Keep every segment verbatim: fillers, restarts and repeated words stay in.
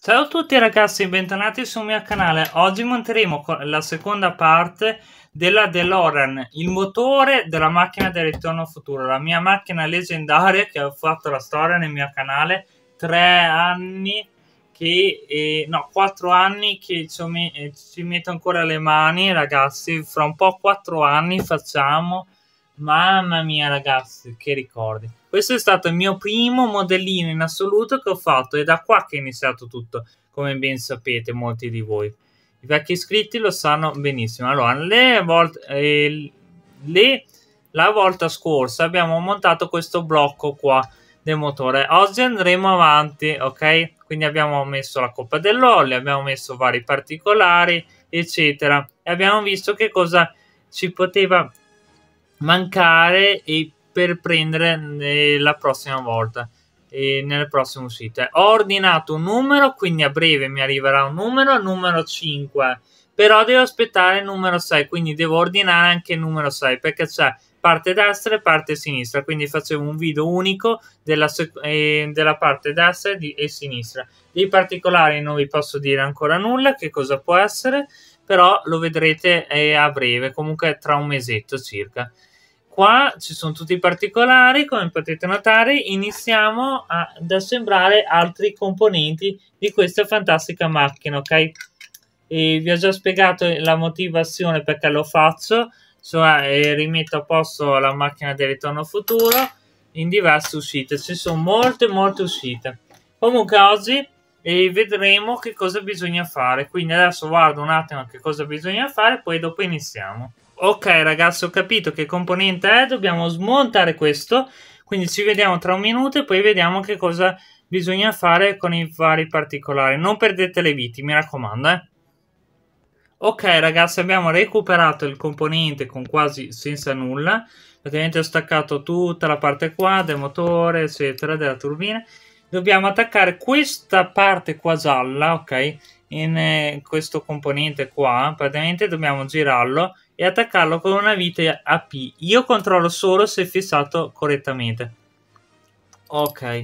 Ciao a tutti ragazzi, bentornati sul mio canale. Oggi monteremo la seconda parte della DeLorean, il motore della macchina del Ritorno al Futuro, la mia macchina leggendaria che ho fatto la storia nel mio canale. Tre anni che, eh, no, quattro anni che ci, eh, ci metto ancora le mani ragazzi, fra un po' quattro anni facciamo. Mamma mia ragazzi, che ricordi. Questo è stato il mio primo modellino in assoluto che ho fatto. È da qua che è iniziato tutto, come ben sapete molti di voi. I vecchi iscritti lo sanno benissimo. Allora, le volte, eh, le, la volta scorsa abbiamo montato questo blocco qua del motore. Oggi andremo avanti, ok? Quindi abbiamo messo la coppa dell'olio, abbiamo messo vari particolari, eccetera. E abbiamo visto che cosa ci poteva mancare e per prendere eh, la prossima volta e nelle prossime uscite. Ho ordinato un numero, quindi a breve mi arriverà un numero, numero cinque, però devo aspettare il numero sei, quindi devo ordinare anche il numero sei perché c'è parte destra e parte sinistra, quindi facevo un video unico della, eh, della parte destra e, di, e sinistra. Dei particolari non vi posso dire ancora nulla, che cosa può essere, però lo vedrete eh, a breve, comunque tra un mesetto circa. Qua ci sono tutti i particolari, come potete notare. Iniziamo a, ad assemblare altri componenti di questa fantastica macchina, ok? E vi ho già spiegato la motivazione perché lo faccio, cioè eh, rimetto a posto la macchina del Ritorno al Futuro in diverse uscite. Ci sono molte molte uscite. Comunque oggi eh, vedremo che cosa bisogna fare, quindi adesso guardo un attimo che cosa bisogna fare, poi dopo iniziamo. Ok ragazzi, ho capito che componente è, dobbiamo smontare questo, quindi ci vediamo tra un minuto e poi vediamo che cosa bisogna fare con i vari particolari. Non perdete le viti, mi raccomando, eh. Ok ragazzi, abbiamo recuperato il componente con quasi senza nulla, praticamente ho staccato tutta la parte qua del motore, eccetera, della turbina. Dobbiamo attaccare questa parte qua gialla, ok, in eh, questo componente qua, praticamente dobbiamo girarlo e attaccarlo con una vite A P. Io controllo solo se è fissato correttamente. Ok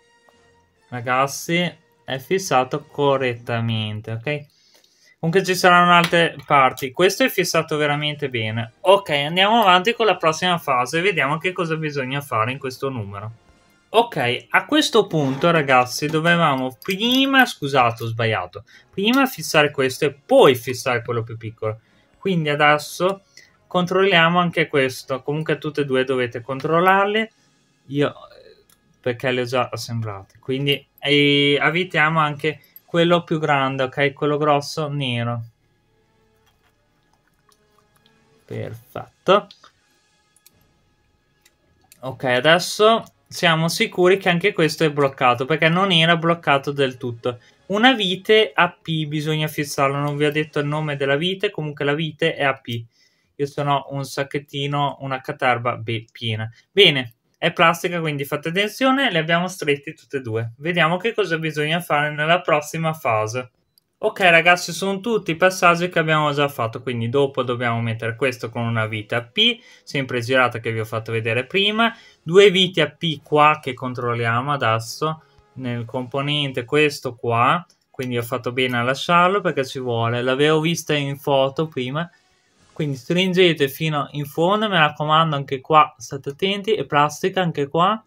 ragazzi, è fissato correttamente, ok. Comunque ci saranno altre parti. Questo è fissato veramente bene. Ok, andiamo avanti con la prossima fase e vediamo che cosa bisogna fare in questo numero. Ok, a questo punto ragazzi dovevamo prima, scusate ho sbagliato, prima fissare questo e poi fissare quello più piccolo. Quindi adesso controlliamo anche questo. Comunque tutte e due dovete controllarli, io perché li ho già assemblati. Quindi e evitiamo anche quello più grande, ok? Quello grosso nero. Perfetto. Ok, adesso siamo sicuri che anche questo è bloccato, perché non era bloccato del tutto. Una vite A P bisogna fissarlo, non vi ho detto il nome della vite, comunque la vite è A P. Io sono un sacchettino, una caterba piena. Bene, è plastica, quindi fate attenzione, le abbiamo stretti tutte e due. Vediamo che cosa bisogna fare nella prossima fase. Ok ragazzi, sono tutti i passaggi che abbiamo già fatto, quindi dopo dobbiamo mettere questo con una vite A P, sempre girata che vi ho fatto vedere prima, due viti A P qua che controlliamo adesso, nel componente questo qua, quindi ho fatto bene a lasciarlo perché ci vuole, l'avevo vista in foto prima, quindi stringete fino in fondo, mi raccomando anche qua state attenti, e plastica anche qua,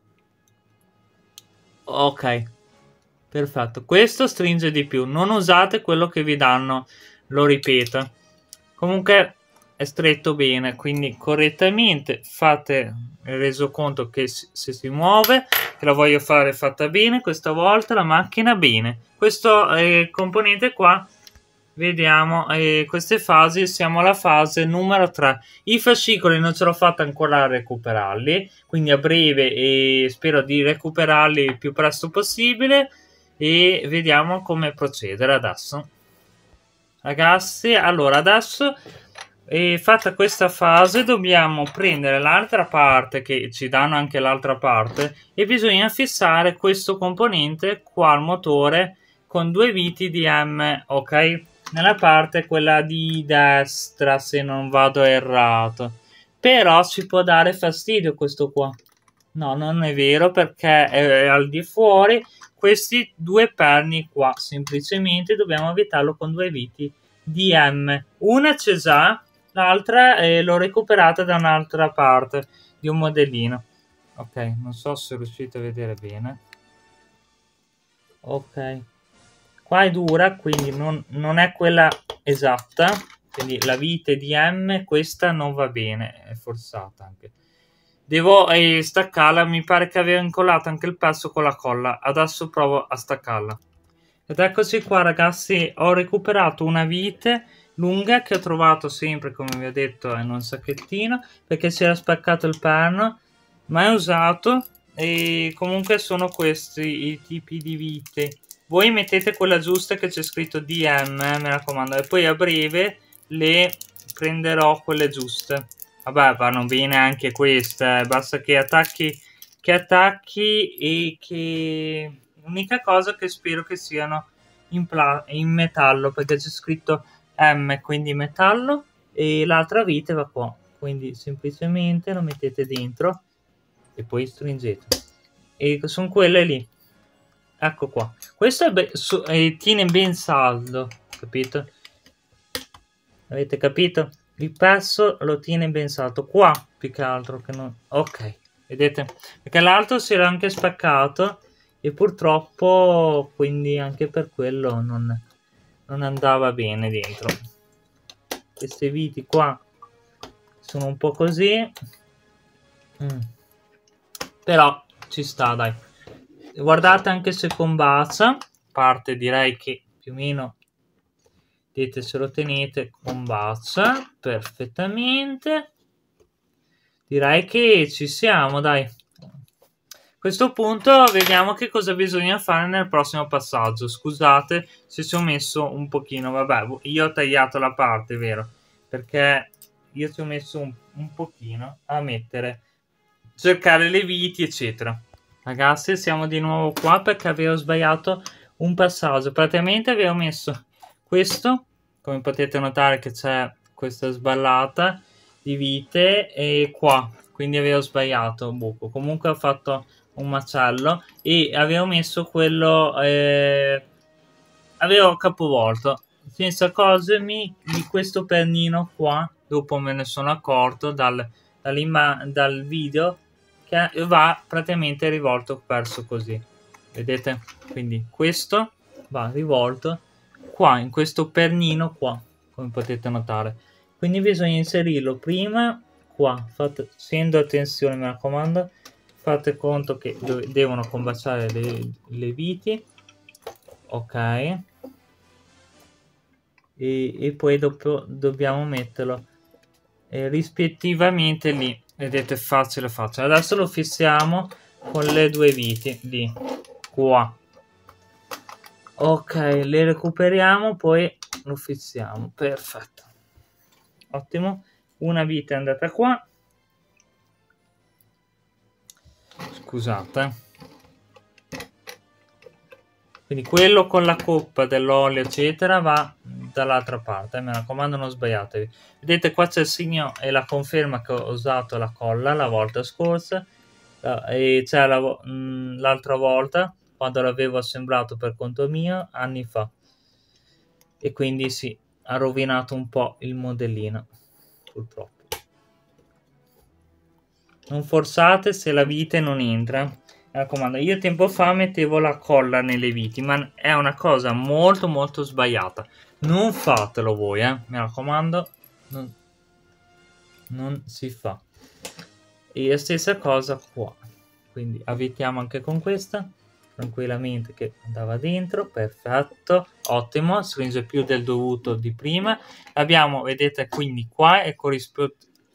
ok. Perfetto, questo stringe di più, non usate quello che vi danno, lo ripeto. Comunque è stretto bene, quindi correttamente fate il resoconto che se si muove, che la voglio fare fatta bene, questa volta la macchina bene. Questo eh, componente qua, vediamo eh, queste fasi, siamo alla fase numero tre. I fascicoli non ce l'ho fatta ancora a recuperarli, quindi a breve e spero di recuperarli il più presto possibile. E vediamo come procedere adesso ragazzi. Allora adesso eh, fatta questa fase dobbiamo prendere l'altra parte, che ci danno anche l'altra parte, e bisogna fissare questo componente qua al motore con due viti di M, ok, nella parte quella di destra se non vado errato, però ci può dare fastidio questo qua, No, non è vero perché è al di fuori. Questi due perni qua, semplicemente dobbiamo evitarlo con due viti D M. Una c'è già, l'altra eh, l'ho recuperata da un'altra parte di un modellino. Ok, non so se riuscite a vedere bene. Ok, qua è dura, quindi non, non è quella esatta. Quindi la vite D M, questa non va bene, è forzata anche. Devo eh, staccarla, mi pare che avevo incollato anche il pezzo con la colla. Adesso provo a staccarla. Ed eccoci qua ragazzi, ho recuperato una vite lunga che ho trovato sempre, come vi ho detto, in un sacchettino, perché si era spaccato il perno, mai usato, e comunque sono questi i tipi di vite. Voi mettete quella giusta che c'è scritto D M, eh, mi raccomando, e poi a breve le prenderò quelle giuste. Vabbè, vanno bene anche queste, basta che attacchi, che attacchi e che... L'unica cosa che spero che siano in, in metallo, perché c'è scritto M, quindi metallo, e l'altra vite va qua. Quindi semplicemente lo mettete dentro e poi stringete. E sono quelle lì. Ecco qua. Questo è be so eh, tiene ben saldo, capito? Avete capito? Il passo lo tiene ben saldo qua, più che altro che non... Ok, vedete? Perché l'altro si era anche spaccato e purtroppo quindi anche per quello non, non andava bene dentro. Queste viti qua sono un po' così, mm. Però ci sta, dai. Guardate anche se combacia, parte direi che più o meno vedete, se lo tenete combacia perfettamente. Direi che ci siamo, dai. A questo punto vediamo che cosa bisogna fare nel prossimo passaggio. Scusate se ci ho messo un pochino, vabbè, io ho tagliato la parte, vero? Perché io ci ho messo un, un pochino a mettere, cercare le viti, eccetera. Ragazzi, siamo di nuovo qua perché avevo sbagliato un passaggio. Praticamente avevo messo questo, come potete notare che c'è questa sballata di vite, e qua, quindi avevo sbagliato un buco. Comunque ho fatto un macello e avevo messo quello, eh, avevo capovolto senza accorgermi di questo pernino qua. Dopo me ne sono accorto dal, dal video che va praticamente rivolto verso così, vedete? Quindi questo va rivolto qua in questo pernino qua, come potete notare. Quindi bisogna inserirlo prima qua, fate, facendo attenzione, mi raccomando, fate conto che devono combaciare le, le viti, ok, e, e poi dopo dobbiamo metterlo eh, rispettivamente lì, vedete, facile facile. Adesso lo fissiamo con le due viti lì, qua, ok, le recuperiamo, poi lo fissiamo, perfetto, ottimo. Una vite è andata qua, scusate, quindi quello con la coppa dell'olio eccetera va dall'altra parte, mi raccomando non sbagliatevi. Vedete qua c'è il segno e la conferma che ho usato la colla la volta scorsa, e c'è l'altra volta quando l'avevo assemblato per conto mio anni fa, e quindi sì, ha rovinato un po' il modellino, purtroppo. Non forzate se la vite non entra, mi raccomando. Io tempo fa mettevo la colla nelle viti, ma è una cosa molto molto sbagliata. Non fatelo voi, eh, mi raccomando, non, non si fa. E la stessa cosa qua, quindi avvitiamo anche con questa tranquillamente che andava dentro, perfetto, ottimo, stringe più del dovuto di prima. Abbiamo, vedete, quindi qua è corrisp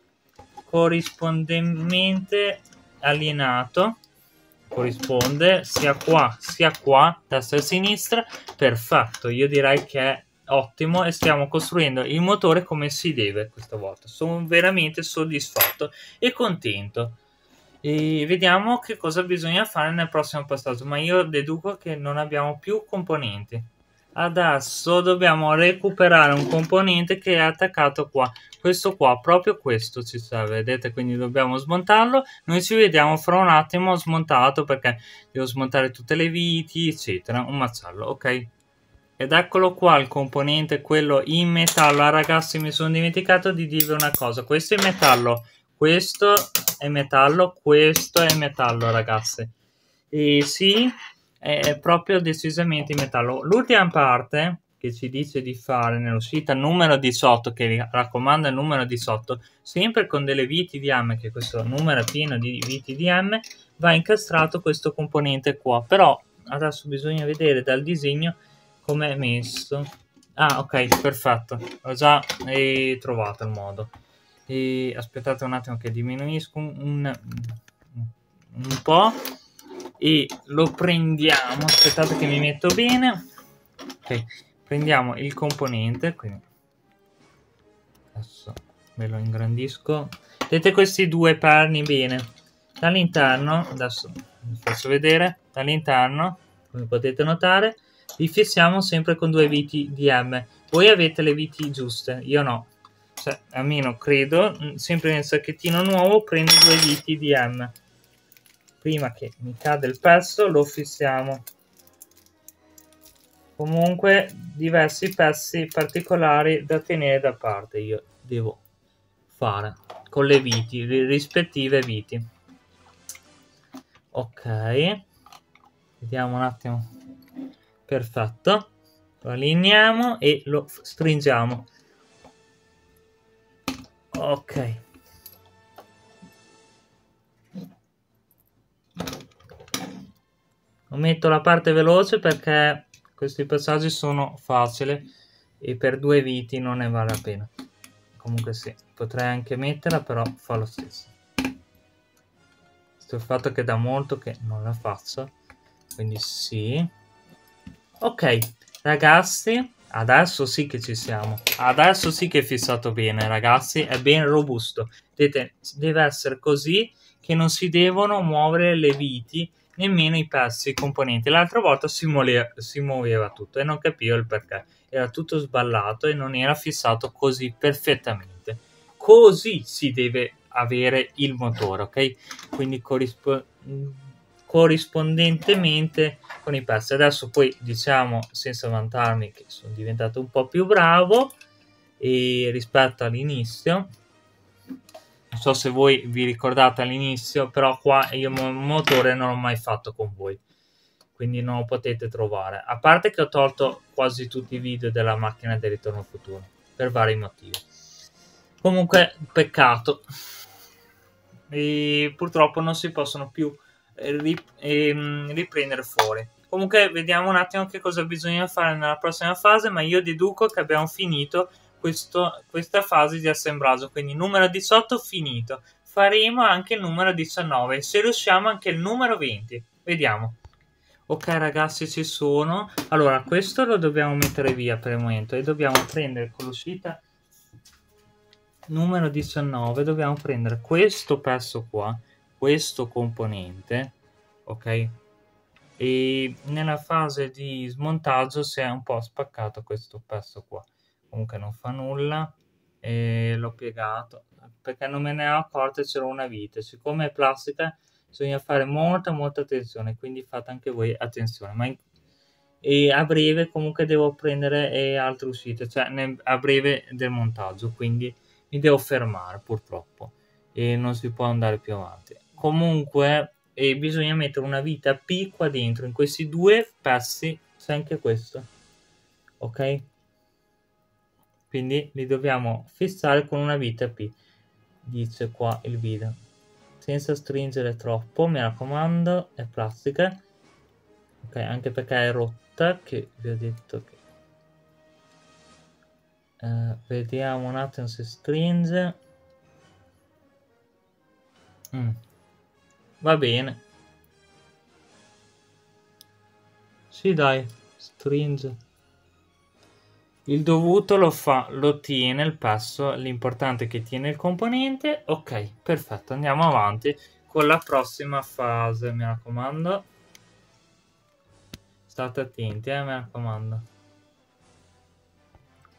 corrispondentemente allineato, corrisponde sia qua sia qua, destra e sinistra, perfetto. Io direi che è ottimo e stiamo costruendo il motore come si deve questa volta. Sono veramente soddisfatto e contento. E vediamo che cosa bisogna fare nel prossimo passaggio, ma io deduco che non abbiamo più componenti. Adesso dobbiamo recuperare un componente che è attaccato qua. Questo qua, proprio questo ci serve, vedete? Quindi dobbiamo smontarlo. Noi ci vediamo fra un attimo smontato, perché devo smontare tutte le viti, eccetera. Un macello, ok? Ed eccolo qua il componente, quello in metallo. Ah, ragazzi, mi sono dimenticato di dirvi una cosa. Questo è metallo, questo è metallo, questo è metallo, ragazzi. E sì, è proprio decisamente in metallo. L'ultima parte che ci dice di fare nell'uscita numero diciotto, che vi raccomando è il numero diciotto, sempre con delle viti D M, che questo numero è pieno di viti D M, va incastrato questo componente qua. Però adesso bisogna vedere dal disegno come è messo. Ah, ok, perfetto, ho già eh, trovato il modo. E aspettate un attimo che diminuisco un, un, un po' e lo prendiamo. Aspettate che mi metto bene. Ok, prendiamo il componente, quindi adesso ve lo ingrandisco. Vedete questi due perni bene dall'interno. Adesso vi faccio vedere dall'interno, come potete notare li fissiamo sempre con due viti D M. Voi avete le viti giuste, io no, cioè almeno credo, sempre nel sacchettino nuovo prendo due viti D M. Prima che mi cade il pezzo lo fissiamo. Comunque diversi pezzi particolari da tenere da parte io devo fare con le viti, le rispettive viti. Ok, vediamo un attimo. Perfetto, lo allineiamo e lo stringiamo. Ok, ometto la parte veloce perché questi passaggi sono facili e per due viti non ne vale la pena. Comunque sì, potrei anche metterla, però fa lo stesso. Questo è il fatto che da molto che non la faccio, quindi sì. Ok, ragazzi, adesso sì che ci siamo. Adesso sì che è fissato bene, ragazzi, è ben robusto. Vedete, deve essere così che non si devono muovere le viti, nemmeno i pezzi, i componenti. L'altra volta si, si muoveva tutto e non capivo il perché. Era tutto sballato e non era fissato così perfettamente. Così si deve avere il motore, ok? Quindi corrisponde corrispondentemente con i pezzi. Adesso poi diciamo senza vantarmi che sono diventato un po' più bravo e rispetto all'inizio. Non so se voi vi ricordate all'inizio, però qua io il motore non l'ho mai fatto con voi, quindi non lo potete trovare. A parte che ho tolto quasi tutti i video della macchina del Ritorno al Futuro per vari motivi. Comunque peccato. E purtroppo non si possono più riprendere fuori. Comunque vediamo un attimo che cosa bisogna fare nella prossima fase, ma io deduco che abbiamo finito questo, questa fase di assemblaggio, quindi numero diciotto finito. Faremo anche il numero diciannove, se riusciamo anche il numero venti, vediamo. Ok ragazzi, ci sono. Allora questo lo dobbiamo mettere via per il momento e dobbiamo prendere con l'uscita numero diciannove, dobbiamo prendere questo pezzo qua, questo componente, ok? E nella fase di smontaggio si è un po' spaccato questo pezzo qua, comunque non fa nulla, e l'ho piegato perché non me ne ero accorto, c'era una vite. Siccome è plastica bisogna fare molta molta attenzione, quindi fate anche voi attenzione. Ma in... e a breve comunque devo prendere eh, altre uscite, cioè nel... a breve del montaggio, quindi mi devo fermare purtroppo e non si può andare più avanti. Comunque e bisogna mettere una vita P qua dentro, in questi due pezzi c'è anche questo, ok? Quindi li dobbiamo fissare con una vita P, dice qua il video, senza stringere troppo, mi raccomando, è plastica, ok? Anche perché è rotta, che vi ho detto che Uh, vediamo un attimo se stringe. Mm. Va bene. Sì, dai, stringe. Il dovuto lo fa, lo tiene il passo, l'importante è che tiene il componente. Ok, perfetto, andiamo avanti con la prossima fase, mi raccomando. State attenti, eh, mi raccomando.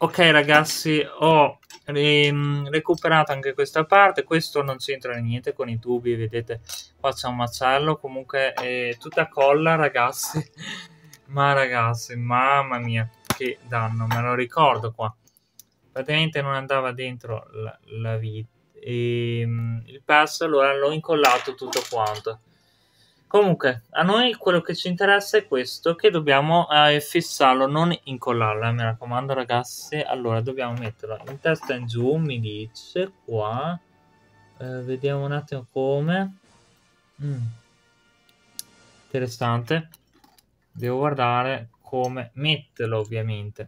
Ok ragazzi, ho re- recuperato anche questa parte. Questo non c'entra niente con i tubi, vedete qua c'è un macello, comunque è tutta colla ragazzi. Ma ragazzi, mamma mia, che danno, me lo ricordo qua. Praticamente non andava dentro la, la vita e il pass, allora l'ho incollato tutto quanto. Comunque, a noi quello che ci interessa è questo, che dobbiamo eh, fissarlo, non incollarlo, eh, mi raccomando ragazzi. Allora, dobbiamo metterlo in testa in giù, mi dice, qua. Eh, vediamo un attimo come. Mm. Interessante. Devo guardare come metterlo, ovviamente.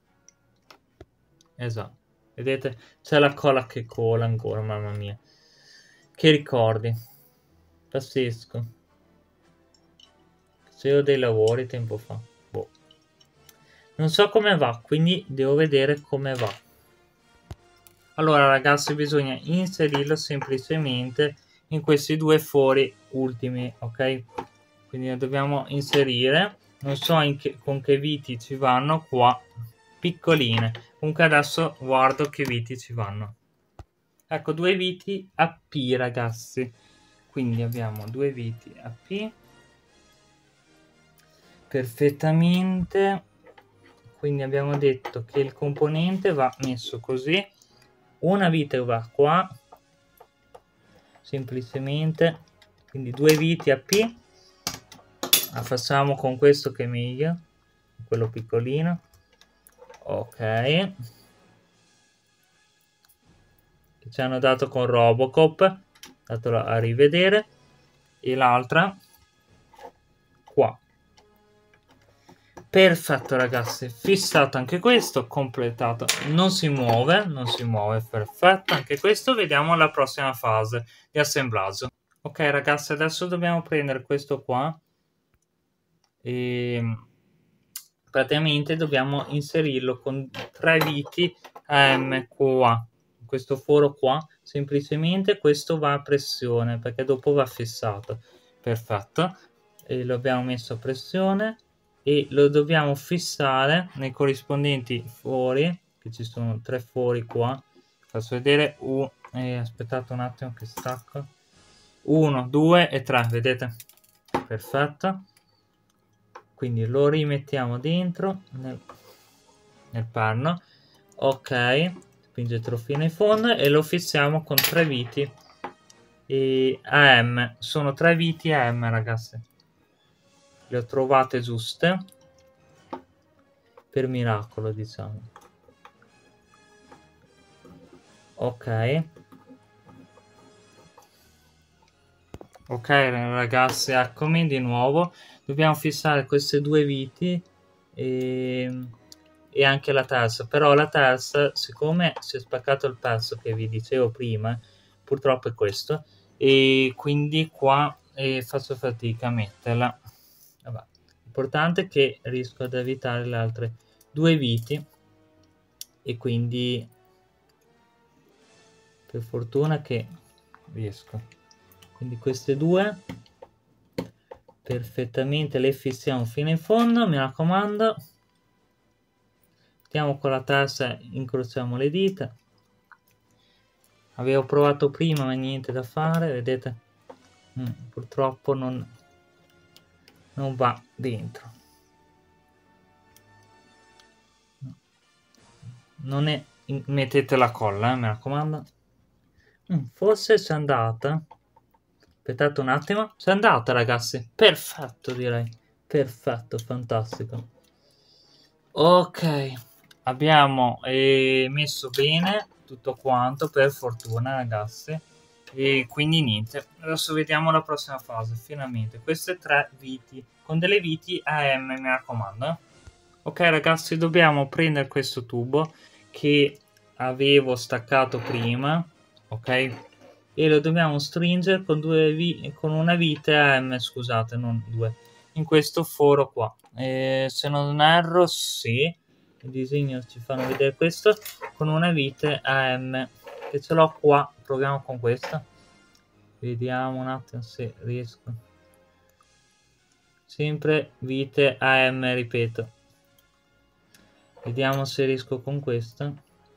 Esatto. Vedete? C'è la colla che cola ancora, mamma mia. Che ricordi. Pazzesco. Se ho dei lavori tempo fa. Boh. Non so come va, quindi devo vedere come va. Allora ragazzi, bisogna inserirlo semplicemente in questi due fori ultimi, ok? Quindi lo dobbiamo inserire. Non so in che, con che viti ci vanno qua, piccoline. Comunque adesso guardo che viti ci vanno. Ecco, due viti A P ragazzi. Quindi abbiamo due viti A P. Perfettamente. Quindi abbiamo detto che il componente va messo così, una vite va qua semplicemente, quindi due viti A P, la facciamo con questo che è meglio, quello piccolino, ok, che ci hanno dato con Robocop, datelo a rivedere, e l'altra qua. Perfetto ragazzi, fissato anche questo, completato, non si muove, non si muove, perfetto anche questo. Vediamo la prossima fase di assemblaggio. Ok ragazzi, adesso dobbiamo prendere questo qua e praticamente dobbiamo inserirlo con tre viti A M qua, questo foro qua, semplicemente questo va a pressione perché dopo va fissato. Perfetto, e lo abbiamo messo a pressione e lo dobbiamo fissare nei corrispondenti fori, che ci sono tre fori qua. Faccio vedere, uh, eh, aspettate un attimo che stacco, uno, due e tre, vedete? Perfetto, quindi lo rimettiamo dentro nel, nel panno, ok, spingetelo fino in fondo e lo fissiamo con tre viti e A M, sono tre viti A M ragazzi, le ho trovate giuste per miracolo, diciamo. Ok, ok ragazzi, eccomi di nuovo. Dobbiamo fissare queste due viti e, e anche la terza, però la terza, siccome si è spaccato il pezzo che vi dicevo prima, purtroppo è questo, e quindi qua eh, faccio fatica a metterla. Vabbè. L'importante è che riesco ad evitare le altre due viti e quindi per fortuna che riesco. Quindi queste due perfettamente le fissiamo fino in fondo, mi raccomando. Mettiamo con la terza, incrociamo le dita. Avevo provato prima ma niente da fare, vedete? Mm, purtroppo non, non va dentro. Non è, mettete la colla, eh, mi raccomando. Mm, forse c'è andata. Aspettate un attimo. C'è andata ragazzi. Perfetto direi. Perfetto, fantastico. Ok. Abbiamo eh, messo bene tutto quanto per fortuna ragazzi. E quindi niente. Adesso vediamo la prossima fase. Finalmente. Queste tre viti. Con delle viti A M mi raccomando. Eh. Ok ragazzi, dobbiamo prendere questo tubo che avevo staccato prima, ok? E lo dobbiamo stringere con, due vi con una vite A M, scusate, non due, in questo foro qua. E se non erro, sì, il disegno ci fanno vedere questo, con una vite A M, che ce l'ho qua, proviamo con questa. Vediamo un attimo se riesco. Sempre vite A M, ripeto. Vediamo se riesco con questo.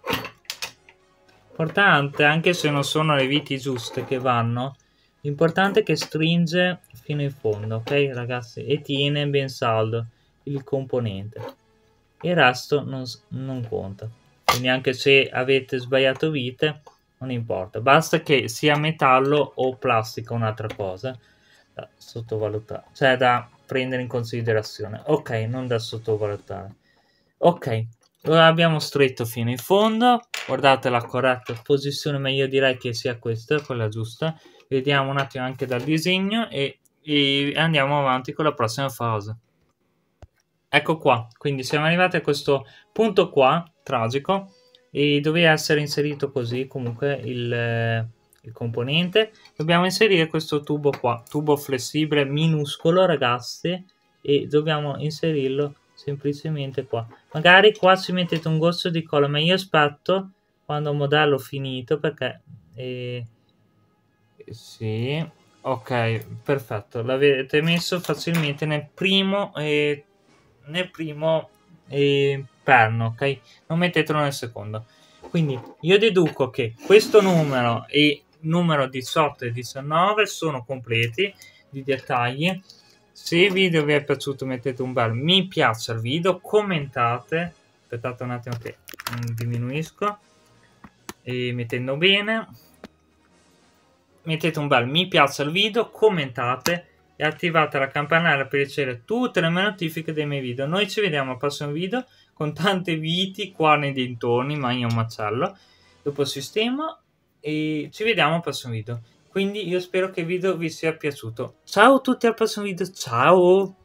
Importante, anche se non sono le viti giuste che vanno, l'importante è che stringe fino in fondo, ok ragazzi? E tiene ben saldo il componente. Il resto non, non conta. Quindi anche se avete sbagliato vite, non importa. Basta che sia metallo o plastica, un'altra cosa da sottovalutare. Cioè da prendere in considerazione. Ok, non da sottovalutare. Ok, ora abbiamo stretto fino in fondo. Guardate la corretta posizione, ma io direi che sia questa, quella giusta. Vediamo un attimo anche dal disegno e, e andiamo avanti con la prossima fase. Ecco qua, quindi siamo arrivati a questo punto qua, tragico, e doveva essere inserito così comunque il, il componente. Dobbiamo inserire questo tubo qua, tubo flessibile minuscolo ragazzi, e dobbiamo inserirlo semplicemente qua. Magari qua ci mettete un goccio di colla, ma io aspetto quando ho modello finito perché... Eh, sì, ok, perfetto, l'avete messo facilmente nel primo... Eh, nel primo eh, perno, ok? Non mettetelo nel secondo. Quindi io deduco che questo numero e numero diciotto e diciannove sono completi di dettagli. Se il video vi è piaciuto mettete un bel mi piace al video, commentate, aspettate un attimo che diminuisco e mettendo bene, mettete un bel mi piace al video, commentate e attivate la campanella per ricevere tutte le mie notifiche dei miei video. Noi ci vediamo al prossimo video con tante viti qua nei dintorni, ma io un macello. Dopo sistema e ci vediamo al prossimo video. Quindi io spero che il video vi sia piaciuto. Ciao a tutti, al prossimo video, ciao!